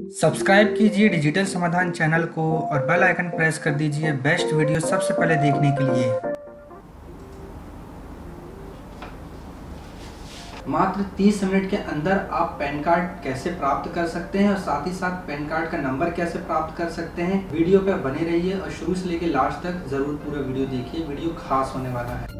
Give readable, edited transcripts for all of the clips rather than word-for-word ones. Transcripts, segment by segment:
Subscribe कीजिए digital समाधान channel को और बेल आइकन प्रेस कर दीजिए बेस्ट वीडियो सबसे पहले देखने के लिए। मात्र 30 मिनट के अंदर आप पैन कार्ड कैसे प्राप्त कर सकते हैं और साथ ही साथ पैन कार्ड का नंबर कैसे प्राप्त कर सकते हैं, वीडियो पे बने रहिए और शुरू से लेकर लास्ट तक जरूर पूरा वीडियो देखिए। वीडियो खास होने वाला है।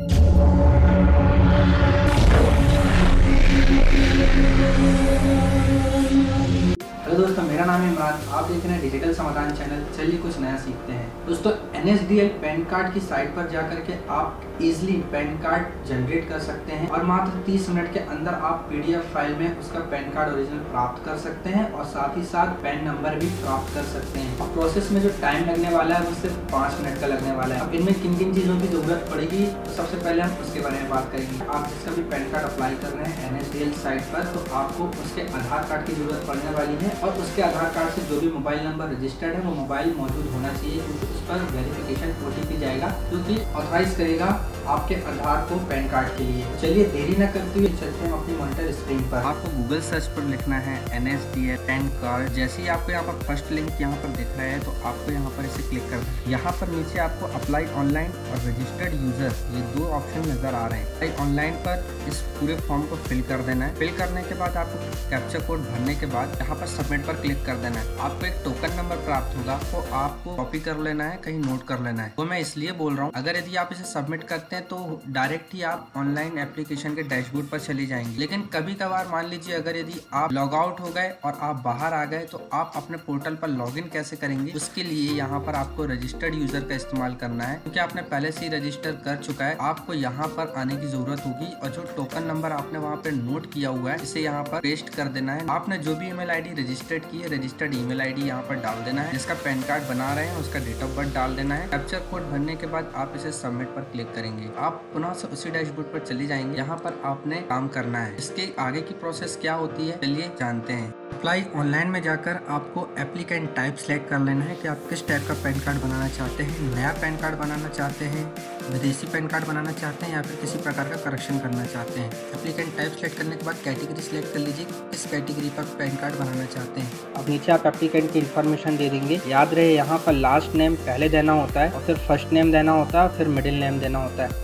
हेलो दोस्तों, मेरा नाम है इमरान, आप देख रहे हैं डिजिटल समाधान चैनल। चलिए कुछ नया सीखते हैं। दोस्तों, NSDL पैन कार्ड की साइट पर जाकर के आप इजीली पैन कार्ड जनरेट कर सकते हैं और मात्र 30 मिनट के अंदर आप PDF फाइल में उसका पैन कार्ड ओरिजिनल प्राप्त कर सकते हैं और साथ ही साथ पैन नंबर भी प्राप्त कर सकते हैं। और प्रोसेस में जो टाइम लगने वाला है वो सिर्फ 5 मिनट का लगने वाला है। अब इनमें किन किन चीज़ों की जरूरत पड़ेगी, तो सबसे पहले हम उसके बारे में बात करेंगे। आप जिसका भी पैन कार्ड अप्लाई कर रहे हैं NSDL साइट पर, तो आपको उसके आधार कार्ड की जरूरत पड़ने वाली है और उसके आधार कार्ड से जो भी मोबाइल नंबर रजिस्टर्ड है वो मोबाइल मौजूद होना चाहिए, क्योंकि उस पर वेरिफिकेशन OTP जाएगा जो कि ऑथराइज करेगा आपके आधार को पैन कार्ड के लिए। चलिए देरी न करते हुए चलते हैं अपनी मॉनिटर स्क्रीन पर। आपको गूगल सर्च पर लिखना है NSDL पैन कार्ड। जैसे ही आपको यहाँ पर फर्स्ट लिंक यहाँ पर दिख रहा है तो आपको यहाँ पर इसे क्लिक कर दें। यहाँ पर नीचे आपको अप्लाई ऑनलाइन और रजिस्टर्ड यूजर, ये दो ऑप्शन नजर आ रहे हैं। अप्लाई ऑनलाइन पर इस पूरे फॉर्म को फिल कर देना है। फिल करने के बाद आपको कैप्चा कोड भरने के बाद यहाँ पर सबमिट पर क्लिक कर देना है। आपको एक टोकन नंबर प्राप्त होगा, तो आपको कॉपी कर लेना है, कहीं नोट कर लेना है। वो मैं इसलिए बोल रहा हूँ, अगर यदि आप इसे सबमिट करते हैं तो डायरेक्ट ही आप ऑनलाइन एप्लीकेशन के डैशबोर्ड पर चले जाएंगे। लेकिन कभी कभार मान लीजिए अगर यदि आप लॉग आउट हो गए और आप बाहर आ गए, तो आप अपने पोर्टल पर लॉगिन कैसे करेंगे, उसके लिए यहाँ पर आपको रजिस्टर्ड यूजर का इस्तेमाल करना है। क्योंकि आपने पहले से ही रजिस्टर कर चुका है, आपको यहाँ पर आने की जरूरत होगी और जो टोकन नंबर आपने वहाँ पे नोट किया हुआ है इसे यहाँ पर पेस्ट कर देना है। आपने जो भी ईमेल आईडी रजिस्टर्ड की है, रजिस्टर्ड ईमेल आईडी यहाँ पर डाल देना है। जिसका पैन कार्ड बना रहे हैं उसका डेट ऑफ बर्थ डाल देना है। कैप्चा कोड भरने के बाद आप इसे सबमिट पर क्लिक करेंगे। आप पुनः से उसी डैशबोर्ड पर चले जाएंगे। यहाँ पर आपने काम करना है। इसके आगे की प्रोसेस क्या होती है, चलिए जानते हैं। अप्लाई ऑनलाइन में जाकर आपको एप्लीकेंट टाइप सेलेक्ट कर लेना है कि आप किस टाइप का पैन कार्ड बनाना चाहते हैं। नया पैन कार्ड बनाना चाहते हैं, विदेशी पैन कार्ड बनाना चाहते हैं या फिर किसी प्रकार का करेक्शन करना चाहते हैं। एप्लीकेंट टाइप सेलेक्ट करने के बाद कैटेगरी सेलेक्ट कर लीजिए, किस कैटेगरी पर पैन कार्ड बनाना चाहते हैं। अब नीचे आप एप्लीकेंट की इन्फॉर्मेशन दे देंगे। याद रहे यहाँ पर लास्ट नेम पहले देना होता है और फिर फर्स्ट नेम देना होता है, फिर मिडिल नेम देना होता है।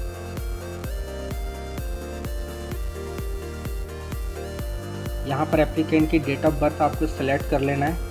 यहाँ पर एप्लीकेंट की डेट ऑफ बर्थ आपको सिलेक्ट कर लेना है।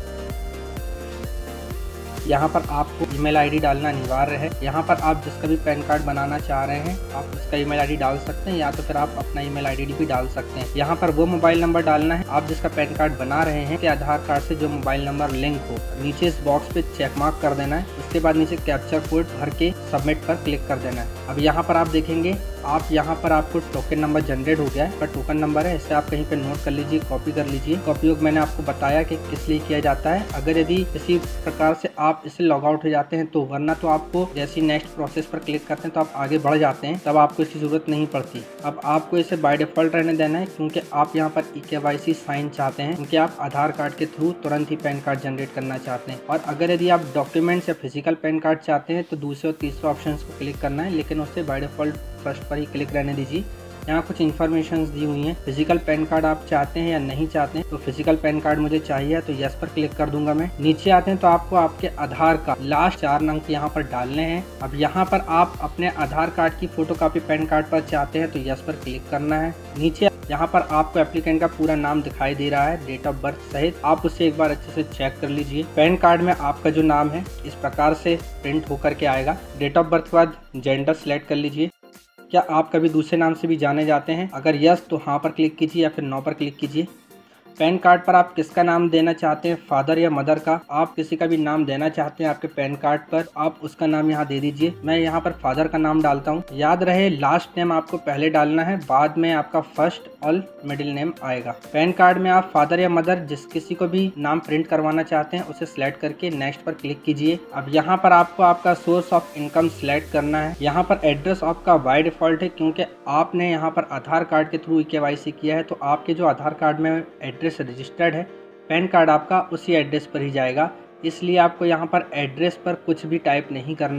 यहाँ पर आपको ईमेल आईडी डालना अनिवार्य है। यहाँ पर आप जिसका भी पैन कार्ड बनाना चाह रहे हैं आप उसका ईमेल आईडी डाल सकते हैं या तो फिर आप अपना ईमेल आईडी भी डाल सकते हैं। यहाँ पर वो मोबाइल नंबर डालना है आप जिसका पैन कार्ड बना रहे हैं, के आधार कार्ड से जो मोबाइल नंबर लिंक हो। नीचे इस बॉक्स पे चेक मार्क कर देना है। उसके बाद नीचे कैप्चा कोड भर के सबमिट पर क्लिक कर देना है। अब यहाँ पर आप देखेंगे यहाँ पर आपको टोकन नंबर जनरेट हो गया है, पर टोकन नंबर है, इसे आप कहीं पे नोट कर लीजिए, कॉपी कर लीजिए। का उपयोग मैंने आपको बताया कि किस लिए किया जाता है। अगर यदि किसी प्रकार से आप इससे लॉग आउट हो जाते हैं तो, वरना तो आपको जैसे नेक्स्ट प्रोसेस पर क्लिक करते हैं तो आप आगे बढ़ जाते हैं, तब आपको इसकी जरूरत नहीं पड़ती। अब आपको इसे बाय डिफॉल्ट रहने देना है, क्योंकि आप यहाँ पर eKYC साइन चाहते हैं, क्योंकि आप आधार कार्ड के थ्रू तुरंत ही पैन कार्ड जनरेट करना चाहते हैं। और अगर यदि आप डॉक्यूमेंट्स या फिजिकल पैन कार्ड चाहते हैं तो दूसरे और तीसरे ऑप्शन को क्लिक करना है, लेकिन उससे बाय डिफॉल्ट फर्स्ट पर ही क्लिक रहने दीजिए। यहाँ कुछ इन्फॉर्मेशन दी हुई हैं। फिजिकल पैन कार्ड आप चाहते हैं या नहीं चाहते हैं, तो फिजिकल पैन कार्ड मुझे चाहिए तो यस पर क्लिक कर दूंगा मैं। नीचे आते हैं तो आपको आपके आधार का लास्ट 4 अंक यहाँ पर डालने हैं। अब यहाँ पर आप अपने आधार कार्ड की फोटोकॉपी पैन कार्ड पर चाहते हैं तो यस पर क्लिक करना है। नीचे यहाँ पर आपको एप्लीकेंट का पूरा नाम दिखाई दे रहा है, डेट ऑफ बर्थ सहित। आप उसे एक बार अच्छे से चेक कर लीजिए। पैन कार्ड में आपका जो नाम है इस प्रकार से प्रिंट होकर के आएगा। डेट ऑफ बर्थ के बाद जेंडर सिलेक्ट कर लीजिए। क्या आप कभी दूसरे नाम से भी जाने जाते हैं? अगर यस तो हाँ पर क्लिक कीजिए या फिर नो पर क्लिक कीजिए। पैन कार्ड पर आप किसका नाम देना चाहते हैं, फादर या मदर का? आप किसी का भी नाम देना चाहते हैं आपके पैन कार्ड पर, आप उसका नाम यहाँ दे दीजिए। मैं यहाँ पर फादर का नाम डालता हूँ। याद रहे लास्ट नेम आपको पहले डालना है, बाद में आपका फर्स्ट और मिडिल नेम आएगा। पैन कार्ड में आप फादर या मदर जिस किसी को भी नाम प्रिंट करवाना चाहते हैं उसे सिलेक्ट करके नेक्स्ट पर क्लिक कीजिए। अब यहाँ पर आपको आपका सोर्स ऑफ इनकम सिलेक्ट करना है। यहाँ पर एड्रेस आपका बाय डिफॉल्ट है, क्योंकि आपने यहाँ पर आधार कार्ड के थ्रू eKYC किया है, तो आपके जो आधार कार्ड में एड्रेस रजिस्टर्ड है, पैन कार्ड आपका उसी एड्रेस पर ही जाएगा। इसलिए आपको यहाँ पर एड्रेस पर कुछ भी टाइप नहीं करना है।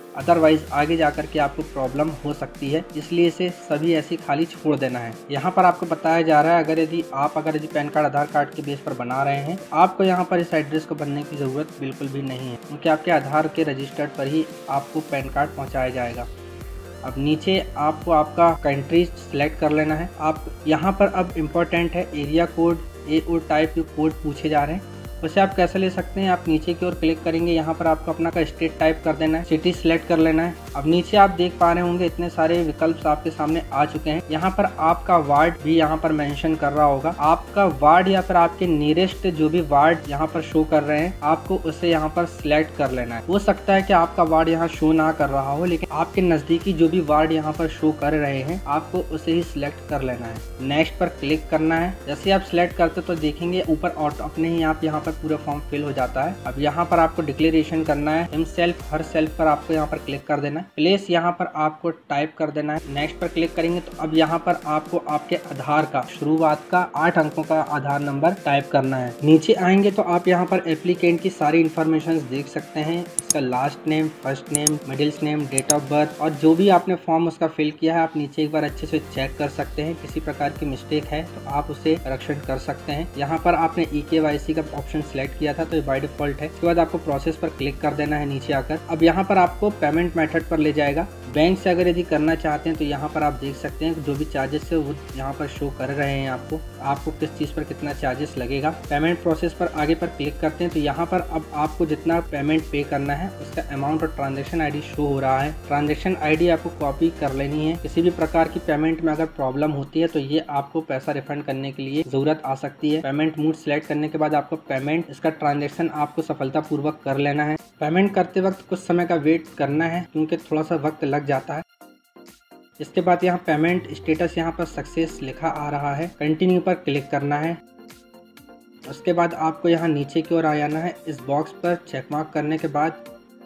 अदरवाइज आगे जाकर के आपको प्रॉब्लम हो सकती है, इसलिए इसे सभी ऐसे खाली छोड़ देना है। यहाँ पर आपको बताया जा रहा है अगर यदि पैन कार्ड आधार कार्ड के बेस पर बना रहे हैं, आपको यहाँ पर इस एड्रेस को भरने की जरूरत बिल्कुल भी नहीं है, क्योंकि आपके आधार के रजिस्टर्ड पर ही आपको पैन कार्ड पहुँचाया जाएगा। अब नीचे आपको आपका कंट्री सिलेक्ट कर लेना है। आप यहाँ पर अब इम्पोर्टेंट है एरिया कोड, AO टाइप के कोड पूछे जा रहे हैं, वैसे आप कैसे ले सकते हैं। आप नीचे की ओर क्लिक करेंगे, यहाँ पर आपको अपना का स्टेट टाइप कर देना है, सिटी सिलेक्ट कर लेना है। अब नीचे आप देख पा रहे होंगे इतने सारे विकल्प आपके सामने आ चुके हैं। यहाँ पर आपका वार्ड भी यहाँ पर मेंशन कर रहा होगा, आपका वार्ड या फिर आपके नियरेस्ट जो भी वार्ड यहाँ पर शो कर रहे हैं, आपको उसे यहाँ पर सिलेक्ट कर लेना है। हो सकता है कि आपका वार्ड यहाँ शो ना कर रहा हो, लेकिन आपके नजदीकी जो भी वार्ड यहाँ पर शो कर रहे हैं, आपको उसे ही सिलेक्ट कर लेना है। नेक्स्ट पर क्लिक करना है। जैसे आप सिलेक्ट करते तो देखेंगे ऊपर ऑटो अपने ही आप यहाँ पर पूरा फॉर्म फिल हो जाता है। अब यहाँ पर आपको डिक्लेरेशन करना है, हिमसेल्फ हर सेल्फ पर आपको यहाँ पर क्लिक कर देना है, प्लेस यहाँ पर आपको टाइप कर देना है। नेक्स्ट पर क्लिक करेंगे तो अब यहाँ पर आपको आपके आधार का शुरुआत का 8 अंकों का आधार नंबर टाइप करना है। नीचे आएंगे तो आप यहाँ पर एप्लीकेंट की सारी इन्फॉर्मेशन देख सकते हैं, इसका last name, first name, middles name, date of birth और जो भी आपने फॉर्म उसका फिल किया है, आप नीचे एक बार अच्छे से चेक कर सकते हैं। किसी प्रकार की मिस्टेक है तो आप उसे करेक्शन कर सकते हैं। यहाँ पर आपने eKYC का ऑप्शन सिलेक्ट किया था तो ये बाय डिफॉल्ट है। इसके बाद आपको प्रोसेस पर क्लिक कर देना है नीचे आकर। अब यहाँ पर आपको पेमेंट मेथड पर ले जाएगा। बैंक से अगर यदि करना चाहते हैं तो यहाँ पर आप देख सकते हैं जो भी चार्जेस है वो यहाँ पर शो कर रहे हैं आपको किस चीज़ पर कितना चार्जेस लगेगा। पेमेंट प्रोसेस पर आगे पर क्लिक करते हैं तो यहाँ पर अब आपको जितना पेमेंट पे करना है उसका अमाउंट और ट्रांजेक्शन ID शो हो रहा है। ट्रांजेक्शन ID आपको कॉपी कर लेनी है। किसी भी प्रकार की पेमेंट में अगर प्रॉब्लम होती है तो ये आपको पैसा रिफंड करने के लिए जरूरत आ सकती है। पेमेंट मोड सिलेक्ट करने के बाद आपको पेमेंट इसका ट्रांजेक्शन आपको सफलतापूर्वक कर लेना है। पेमेंट करते वक्त कुछ समय का वेट करना है क्योंकि थोड़ा सा वक्त लग जाता है। इसके बाद यहाँ पेमेंट स्टेटस यहाँ पर सक्सेस लिखा आ रहा है, कंटिन्यू पर क्लिक करना है। उसके बाद आपको यहाँ नीचे की ओर आ जाना है। इस बॉक्स पर चेक मार्क करने के बाद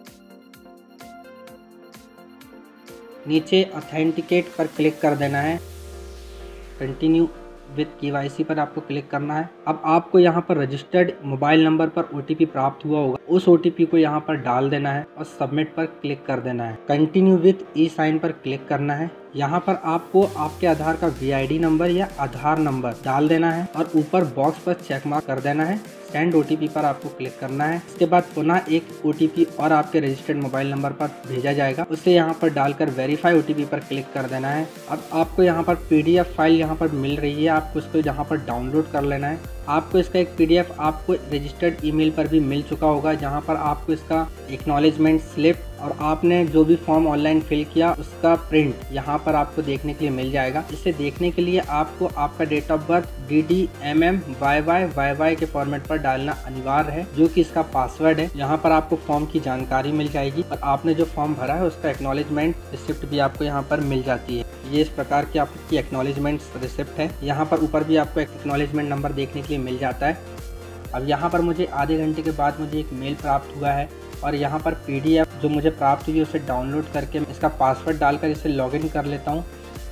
नीचे ऑथेंटिकेट पर क्लिक कर देना है। कंटिन्यू विद KYC पर आपको क्लिक करना है। अब आपको यहाँ पर रजिस्टर्ड मोबाइल नंबर पर OTP प्राप्त हुआ होगा, उस OTP को यहाँ पर डाल देना है और सबमिट पर क्लिक कर देना है। कंटिन्यू विद e-साइन पर क्लिक करना है। यहाँ पर आपको आपके आधार का VID नंबर या आधार नंबर डाल देना है और ऊपर बॉक्स पर चेक मार्क कर देना है। सेंड OTP पर आपको क्लिक करना है। इसके बाद पुनः एक OTP और आपके रजिस्टर्ड मोबाइल नंबर पर भेजा जाएगा, उसे यहाँ पर डालकर वेरीफाई OTP पर क्लिक कर देना है। अब आपको यहाँ पर PDF फाइल यहाँ पर मिल रही है, आपको इसको यहाँ पर डाउनलोड कर लेना है। आपको इसका एक PDF आपको रजिस्टर्ड ईमेल पर भी मिल चुका होगा, जहाँ पर आपको इसका एक्नॉलेजमेंट स्लिप और आपने जो भी फॉर्म ऑनलाइन फिल किया उसका प्रिंट यहाँ पर आपको देखने के लिए मिल जाएगा। इसे देखने के लिए आपको आपका date of birth DD MM YY के फॉर्मेट पर डालना अनिवार्य है, जो कि इसका पासवर्ड है। यहाँ पर आपको फॉर्म की जानकारी मिल जाएगी और आपने जो फॉर्म भरा है उसका एक्नॉलेजमेंट रिसिप्ट भी आपको यहाँ पर मिल जाती है। ये इस प्रकार की आपकी एक्नॉलेजमेंट रिसिप्ट है। यहाँ पर ऊपर भी आपको एक्नॉलेजमेंट नंबर देखने के लिए मिल जाता है। अब यहाँ पर मुझे आधे घंटे के बाद मुझे एक मेल प्राप्त हुआ है और यहाँ पर PDF जो मुझे प्राप्त हुई उसे डाउनलोड करके इसका पासवर्ड डालकर इसे लॉगिन कर लेता हूँ।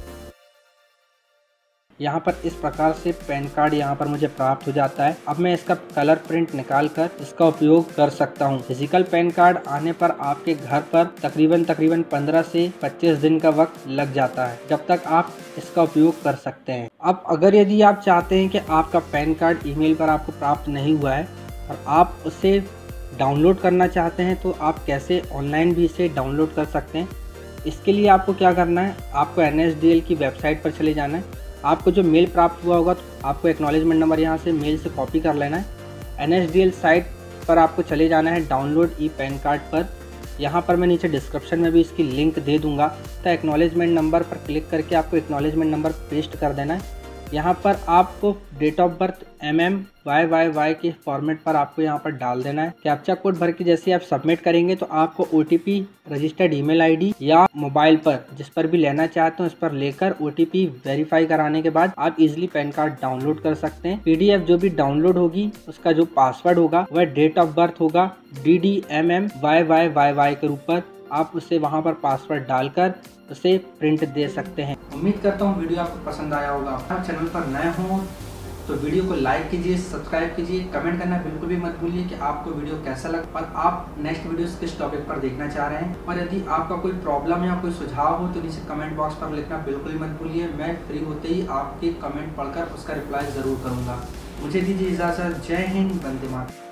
यहाँ पर इस प्रकार से पैन कार्ड यहाँ पर मुझे प्राप्त हो जाता है। अब मैं इसका कलर प्रिंट निकाल कर इसका उपयोग कर सकता हूँ। फिजिकल पैन कार्ड आने पर आपके घर पर तकरीबन 15 से 25 दिन का वक्त लग जाता है, जब तक आप इसका उपयोग कर सकते हैं। अब अगर यदि आप चाहते हैं कि आपका पैन कार्ड ईमेल पर आपको प्राप्त नहीं हुआ है और आप उसे डाउनलोड करना चाहते हैं, तो आप कैसे ऑनलाइन भी इसे डाउनलोड कर सकते हैं। इसके लिए आपको क्या करना है, आपको NSDL की वेबसाइट पर चले जाना है। आपको जो मेल प्राप्त हुआ होगा तो आपको एक्नॉलेजमेंट नंबर यहाँ से मेल से कॉपी कर लेना है। NSDL साइट पर आपको चले जाना है डाउनलोड पैन कार्ड पर। यहाँ पर मैं नीचे डिस्क्रिप्शन में भी इसकी लिंक दे दूंगा। तो एक्नॉलेजमेंट नंबर पर क्लिक करके आपको एक्नॉलेजमेंट नंबर पेस्ट कर देना है। यहाँ पर आपको date of birth MM YY के फॉर्मेट पर आपको यहाँ पर डाल देना है। कैप्चा कोड भर के जैसे आप सबमिट करेंगे तो आपको OTP रजिस्टर्ड ईमेल ID या मोबाइल पर जिस पर भी लेना चाहते हो उस पर लेकर OTP वेरीफाई कराने के बाद आप इजीली पैन कार्ड डाउनलोड कर सकते हैं। PDF जो भी डाउनलोड होगी उसका जो पासवर्ड होगा वह डेट ऑफ बर्थ होगा DD MM YY के रूप पर। आप उसे वहाँ पर पासवर्ड डालकर उसे प्रिंट दे सकते हैं। उम्मीद करता हूँ वीडियो आपको पसंद आया होगा। आप चैनल पर नए हों तो वीडियो को लाइक कीजिए, सब्सक्राइब कीजिए, कमेंट करना बिल्कुल भी मत भूलिए कि आपको वीडियो कैसा लगा और आप नेक्स्ट वीडियोस किस टॉपिक पर देखना चाह रहे हैं। और यदि आपका कोई प्रॉब्लम या कोई सुझाव हो तो नीचे कमेंट बॉक्स पर लिखना बिल्कुल भी मत भूलिए। मैं फ्री होते ही आपके कमेंट पढ़कर उसका रिप्लाई ज़रूर करूँगा। मुझे दीजिए इजाज़त। जय हिंद, वंदे मातरम।